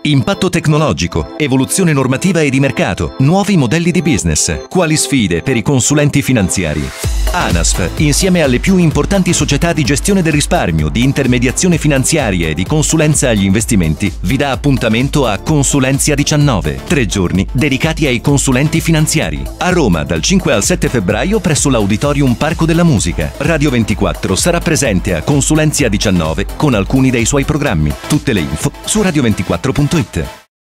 Impatto tecnologico, evoluzione normativa e di mercato, nuovi modelli di business, quali sfide per i consulenti finanziari. Anasf, insieme alle più importanti società di gestione del risparmio, di intermediazione finanziaria e di consulenza agli investimenti, vi dà appuntamento a Consulenzia 19, 3 giorni dedicati ai consulenti finanziari. A Roma dal 5 al 7 febbraio presso l'Auditorium Parco della Musica. Radio 24 sarà presente a Consulenzia 19 con alcuni dei suoi programmi. Tutte le info su radio24.it.